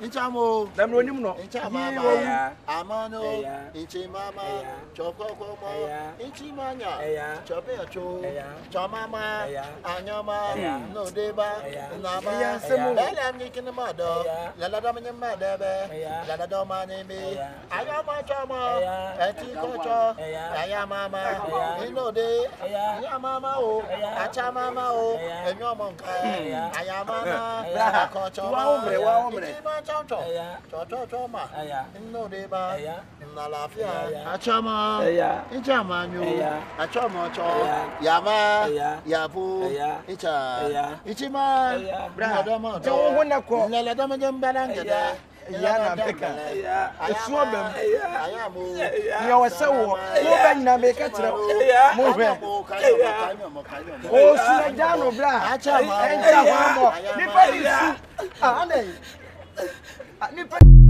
Inchamo, Damronimo, Inchamama, Amano, Inchimama, Chocomo, Inchimania, Chopecho, Chamama, Anyama, no deba, Nama, Bella making the mother, Laladam mother, Laladoma name, Ayama Chama, Antikocha, Ayamama, no day, Ayamama, Achamama, and your monk, Ayamama, Choma, no deba, Nalafia, Achama, Inchamanyu, Achama, Yama, Yabu, Ichima, Bradama, Laladam Balanga. Yana Becca, a swabber. You are so moving, make it moving. Oh, Sudano Black, and